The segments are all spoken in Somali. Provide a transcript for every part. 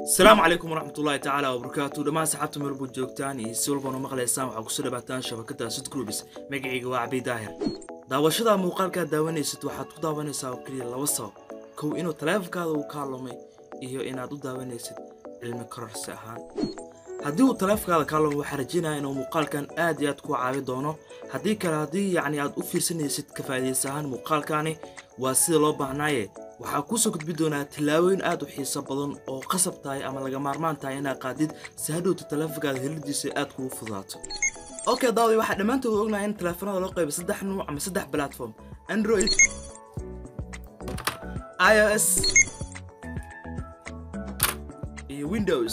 السلام عليكم ورحمة الله تعالى وبركاته. دمان سحبتم مربوط جوجتان يسولفون ومقليسان waxaa ku soo dhawaataan shabakada Sud Groups magacayga waa Cabdi Daahir. Daawashada muuqaalka daawanaysid waxaad ku daawanaysaa oo kaliya laba sabab. Kow inuu taleefankaaga uu ka lumay iyo inaad u daawanaysid cilmi kororsi ahaan. haddii uu taleefankaaga ka lumay waxaan rajaynayaa inuu muuqaalkan aad iyo aad ku caawi doono. haddii kale aad u fiirsanaysid ka faa'iideysan muuqaalkani waa sida loo baahnaaye waxaa ku soo gudbi doonaa tilaabooyin aad u xiiso badan oo qasab tahay ama laga maarmaan tahay inaad qaadid si hadhowta taleefankaaga helidiisa aad kugu fududaato. Okay daaway waxaa dhammaantood ognahay in taleefanada loo qaybo 3 nooc ama 3 platform: Android, iOS iyo Windows.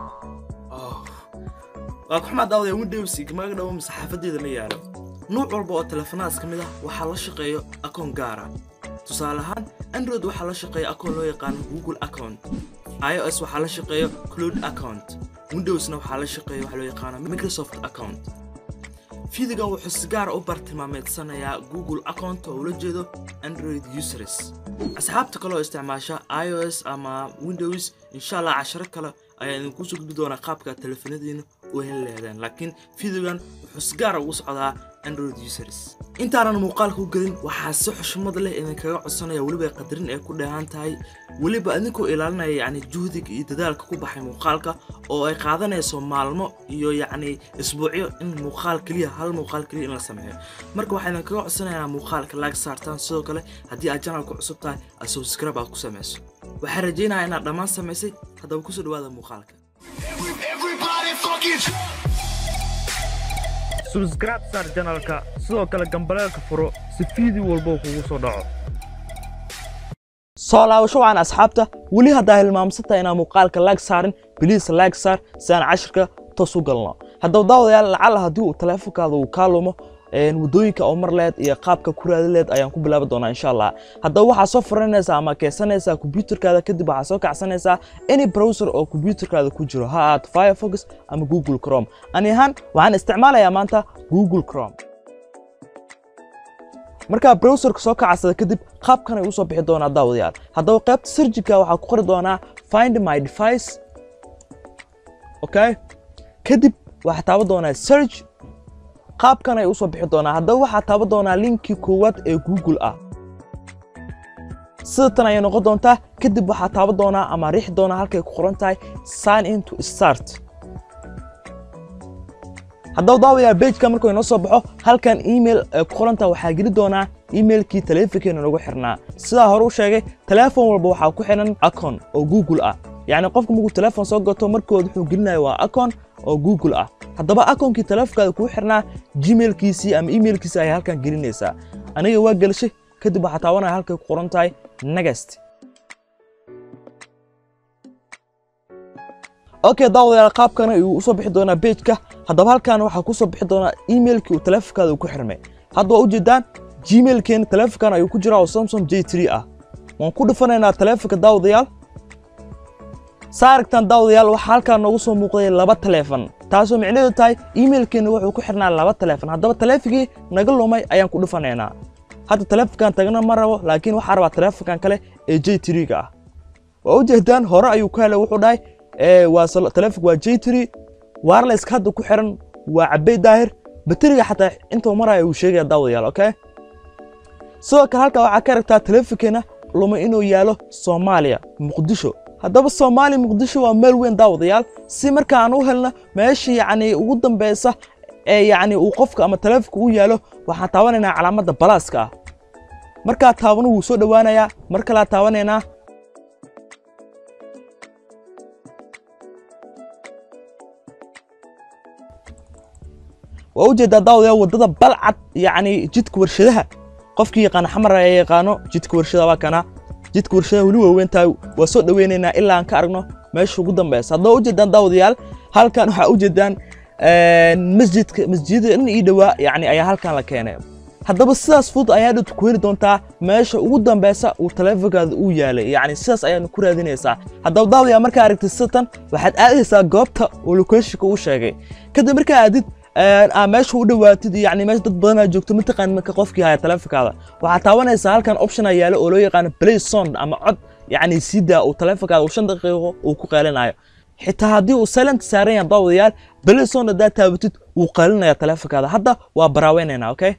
waa ku xamaad daaway Windows igama dhawo masaxafadeeda ma yaalo. nooc walba oo taleefanaas kamid ah waxaa la shaqeeyo akoon gaar ah. tusaale ahaan Android waxaa la shaqeeyo akoon loo yaqaan Google account, iOS waxaa la shaqeeyo Cloud account, Windowsna waxaa la shaqeeyo waxa loo yaqaan Microsoft account. fiidigan wuxuu si gaar ah u bartilmaameedsanayaa Google account oo la jeedo Android users. asxaabta kale oo isticmaasha iOS ama Windows insha Allah 10 kale ayaan ku soo gudbi doonaa qaabka taleefanadiina oo helayaan, laakiin fiidigan wuxuu si gaar ah ugu socdaa Android users. intaana muuqaalku galin waxaa si xushmad leh in kaga codsanaya waliba qadarin ay ku dheehan tahay waliba adinkoo ilaalinaya juhdiga iyo dadaalka ku baxay muuqaalka oo ay qaadanayso maalmo iyo isbuucyo in muuqaal kaliya hal muuqaal kaliya in la sameeyo. marka waxaan kaga codsanayaa muuqaalka like saartaan, sidoo kale haddii aad channelka cusub tahay subscribe aad ku sameyso. waxaan rajaynayaa inaad dhammaan sameysay. haddaba ku soo dhawaada muuqaalka. subscribe saar channelka, sidoo kale gambaleelka furo si fiidii walba kugu soo dhaco. soo laabasho waan asxaabta wali hadda hilmaamsata inaan muuqaalka like saarin, please like saar si aan cashirka toos u galno. haddaba daawadayaal lacala haddii uu taleefankaaga uu ka lumo wadooyinka oo marleed iyo qaabka ku raadileed ayaan ku bilaabi doonaa insha Allah. haddaba waxaa soo furanaysaa ama keysanaysaa computerkaada, kadib waxaa soo kacsanaysaa any browser oo computerkaada ku jiro, ha aad Firefox ama Google Chrome. ani ahaan waxaan isticmaalayaa maanta Google Chrome. marka browserka soo kacsada kadib qaabkan ay u soo bixi doonaa daawadayaal. haddaba qaybta searchka waxaa ku qori doonaa find my device. okay, kadib waxaa taaban doonaa search. qaabkan ay u soo bixi doonaa. haddaba waxaa taaban doonaa linkii koowaad ee Google ah. sidatan ayay noqon doontaa. kadib waxaa taaban doonaa ama riixi doonaa halkay ku qoran tahay sign in to start. haddaba daawadayaal page-ka markuu inoo soo baxo halkan email ku qoran tahay waxaa geli doonaa emailkii taleefankeena nagu xirnaa. sidaa hore u sheegay taleefan walba waxaa ku xiran account oo Google ah. qofka markuu taleefan soo gato markood wuxuu gelinayaa waa account oo Google ah. haddaba account-kii taleefankaada ku xirnaa gmail-kiisii ama email-kiisii ay halkan gelinaysaa. aniga waa gelshay kadib waxaa taabanaya halkay ku qoran tahay next. okay daawadayaal qaabkan ayuu u soo bixi doonaa page-ka. haddaba halkan waxaa ku soo bixi doonaa email-kii taleefankaada ku xirmay. hadda waa u jeedaan gmail-keena taleefankan ayuu ku jiraa oo Samsung J3 ah. waan ku dhufanaynaa taleefanka daawadayaal. saarigtan daawadayaal waxaa halkan noogu soo muuqday laba taleefan, taasoo micnaheedu tahay email-keena wuxuu ku xirnaa laba taleefan. haddaba taleefankii naga lumay ayaan ku dhufanaynaa. hadda taleefankan tagana ma rabo, laakiin waxaa rabaa taleefankan kale ee J3-ga ah. waa u jeedaan hore ayuu ku helay, wuxuu dhahay taleefanku waa J3 wireless hadda ku xiran waa Cabdi Daahir. bateriga xataa intuu marayo uu sheegaya daawadayaal. okay, sidoo kale halka waxaa ka aragtaa taleefankeena lumay inuu yaalo Soomaaliya, Muqdisho. haddaba Soomaaliya Muqdisho waa meel weyn daawadayaal. si marka aan u helno meeshii ugu dambaysa ee uu qofka ama taleefanku u yaalo waxaan taabanaynaa calaamadda balaaska ah. marka taabano wuu soo dhawaanayaa. mar kale taabanaynaa. waa u jeedaa daawadayaal wadada balcad jidka warshadaha. qofkii yaqaan xamar ay yaqaano jidka warshadaha waa kana. jidka warshadaha wali weyn tahay waa soo dhaweynaynaa ilaa aan ka aragno meesha ugu dambaysa. haddaba u jeedaan daawadayaal halkan waxaa u jeedaan masjidda in ii dhawaa ayaa halkan la keenay. haddaba sidaas fudud ayaa ku heli doontaa meesha ugu dambaysa uu taleefankaada u yaalay. sidaas ayaanu ku raadinaysaa. haddaba daawadayaal markaa aragtid sidatan waxaad aadaysaa goobta oo location-ka uu sheegay. kadib markaa aadid meesha u dhawaatid meesha dad badan joogto mataqaan marka qofkii haya taleefankaada waxaa taabanaysaa halkan option ay yaalo oo loo yaqaan play sound ama cod يعني سيدا أو تلفك هذا وشن دقيقة وكقالنا عيا حتى هذه وسلنت سارين ضوضيال بلسون دا تابتت وقالنا يا تلفك هذا حتى وبراويننا أوكي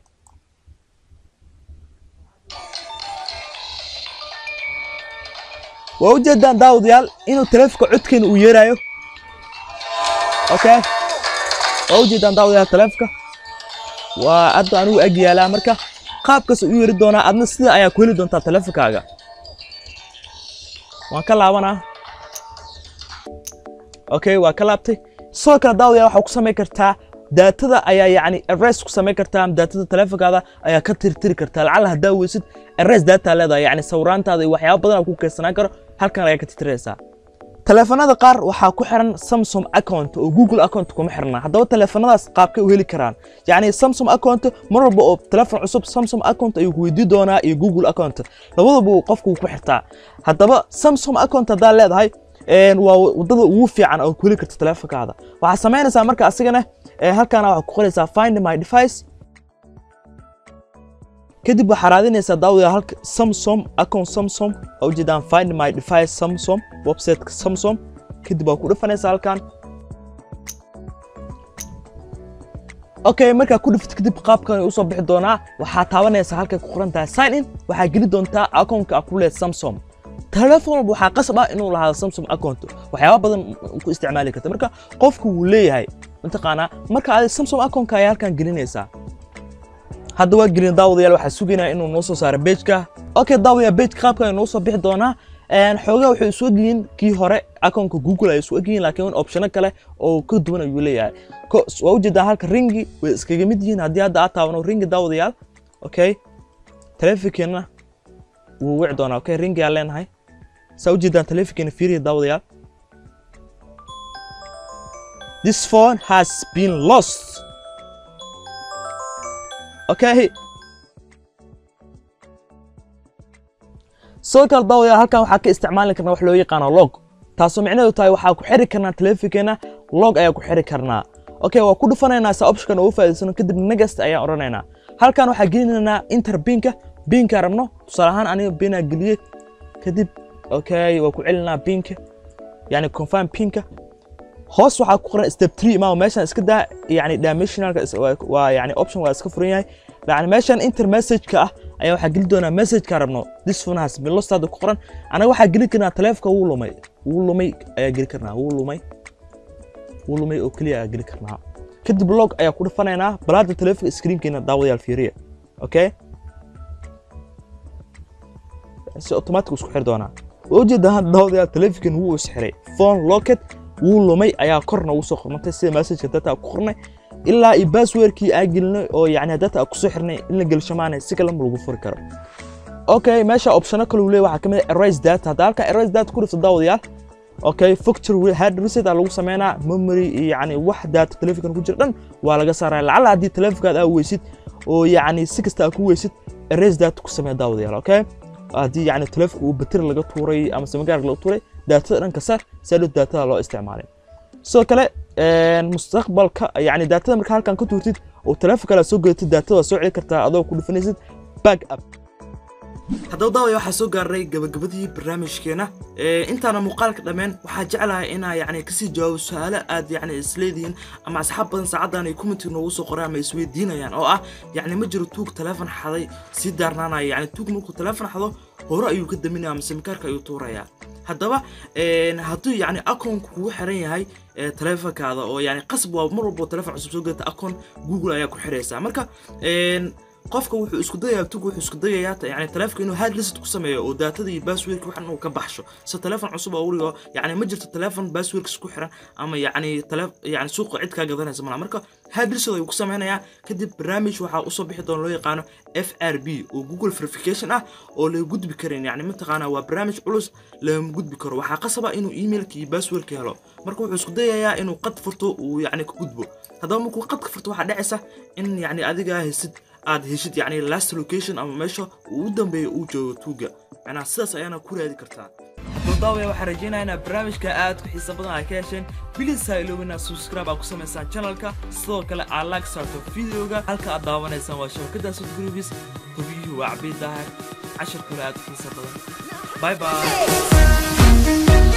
ووجدان ضوضيال إنه تلفك عدكن ويرايو أوكي ووجدان ضوضيال تلفك وأدو أنو أجي على أمريكا qaabkaas u yiri doona adna sida ayaa ku heli doonta taleefankaaga waan ka laabanaa okay waa ka laabtay soo kala daawada waxa ku sameey kartaa daatada ayaa yani erase ku sameey kartaa daatada taleefankaada ayaa ka tirtiri kartaa lacala hadaa weysid erase data leedahay yani sawiraantaada iyo waxyaabo badan ku kaydsan karo halkan ayaa ka tirtiraysaa تلفونات قار وحاكو حرن سامسونج أكاونت أو جوجل أكاونت كم حرنا هذا تلفونات قابك وهلي كران يعني سامسونج أكاونت مرة بقى تلفون عصب سامسونج أكاونت أيوه يديدونا أي جوجل أكاونت لو بقى قفكو كحرتا هذا بقى سامسونج أكاونت ده لا هاي وده وفي عن أو كل كرت تلفونك هذا وحسمينا سامرك أسيجنا هالكنا وحكولي find my device كدب حرادين يسداوي هالك سامسونج أكاونت سامسونج أو جدًا find my device سامسونج ويب سايت سامسونج كدب أكون رفنيس هالكان أوكي مركا كود في كدب قاب كان يوصل بحدونا وحتاونا يسهلك كقرنتا sign in وحجلي دونتا أكاونت كأكولة سامسونج تلفون وحقصبه إنه لهذا سامسونج أكاونت وحياة بدن استعمالي كده مركا قفك وليه هاي أنت قانا مركا هذا سامسونج أكاونت كيالكان جلينيسا هذا وجهين داوديال waxaa suginaa inuu noo soo saaro page-ka okay daawaya page qaabka inuu soo bixi doona xogaa wuxuu soo gelin kii hore akoonka Google ay soo gelin laakiin option kale oo ka duwan ayuu leeyahay waa ujeedaa halka ringi way iskaga mid yihiin hadii aad taabano ringi daawadayaal okay taleefankeena wuu wici doonaa okay ringi aan leenahay soo ujeedaa taleefankeena fiiriyo daawadayaal this phone has been lost okay soo kala daawaya halkan waxa ka isticmaali karnaa wax loo yaqaan log taasoo micnaheedu tahay waxa ku xiri karnaa taleefankeena log ayaa ku xiri karnaa okay waa ku dhufanaynaa sa option oo faa'iideysan kadib next ayaa oranaynaa halkan waxa gelinaynaa enter pinka rabno tusaale ahaan aniga pina geliye kadib okay waa ku celinaa pinka yani confirm pinka hoos waxa ku qoran step 3 ma meeshan iska daa yani dimensionalka waa yani option waa iska furan yahay yani meeshan enter message ka ah ayaa waxa geli doona message ka rabno this phone has been lost ku qoran anaga waxa geli karnaa taleefanka wuu lumay ayaa geli karnaa wuu lumay oo kaliya ayaa geli karnaa kadib log ayaa ku dhafanaynaa balaada taleefanka screen-keena daawadayaal fiiriya okay si automatic isku xir doona ujeedaa daawadayaal taleefankan wuu isxiray phone locket wuu lumay ayaa korna u soo qornay sida message data ku qornay ilaa i password-kii aan gelinay oo yani data ku soo xirnay in la galshamaanay si kale lagu furi karo okay meesha option kale uu leeyahay waxa kamid ah erase data halka erase data ku dhufto daawadayaal okay factory hard reset lagu sameeynaa memory yani wax data taleefanka ku jira dhan waa laga saaray lacala hadii taleefankaad aad weysid oo yani si kasta ku weysid erase data ku samee daawadayaal okay hadii yani taleefanka uu battery laga tuuray ama samagaar laga tuuray data dhan ka saar sida data loo isticmaalay soo kale mustaqbalka yani data marka halkan ka tuurtid oo taleefanka la soo geeytid data soo celi kartaa adoo ku dhufanaysid backup haddaba daawaya waxaa soo gaaray gabagabadii barnaamijkeena intaana muuqaalka dhameen waxaa jeclahay inaa yani kasii jawaabo su'aalo aad yani isleedihiin ama asxaab badan saacadan ay comment noogu soo qoraan ama isweydiinayaan oo ah yani ma jiro tuug taleefan xaday si daarnaanaya yani tuug markuu taleefan xado hore ayuu ka daminayaa ama simkaarka ayuu tuurayaa haddaba hadduu yani akoon kugu xiran yahay taleefankaada oo yani qasab waa mar walba taleefan cusub soo geeyta akoon Google ayaa ku xiraysaa marka qofka wuxuu isku dayaa tugu wuxuu isku dayaa yani taleefanka inuu hard reset ku sameeyo oo daatada iyo password-ka waxan uu ka baxsho si taleefan cusub oo wariyo yani ma jirto taleefan password isku xiran ama yani suuqa cid ka gadanaysa marka hard reset ayuu ku sameeynaya kadib barnaamij waxa uu soo bixi doona loo yaqaan FRB oo Google verification ah oo la gudbi karin yani mataqaana waa barnaamij culus la gudbi karo waxa qasaba inuu email-ka iyo password-ka helo marka wuxuu isku dayaa inuu qad furto uu yani ku gudbo haddaba markuu qad ka furto waxa dhacaysa in yani adiga haysid aad heshid yani last location ama meesha uu dambeeyo uu joogo tuuga macna sidaas ayaana ku raadi kartaa daawaya waxaan rajaynayaa barnaamijka aad ku xiiso badan ay ka hesheen please ha iloobina subscribe aad ku sameysaan channelka sidoo kale aad like saarto videoga halka aad daawanaysaan waa shabakada Sud Groups hubiyuhu waa Cabdi Daahir 10 kale aad ku xiiso badan bye bye.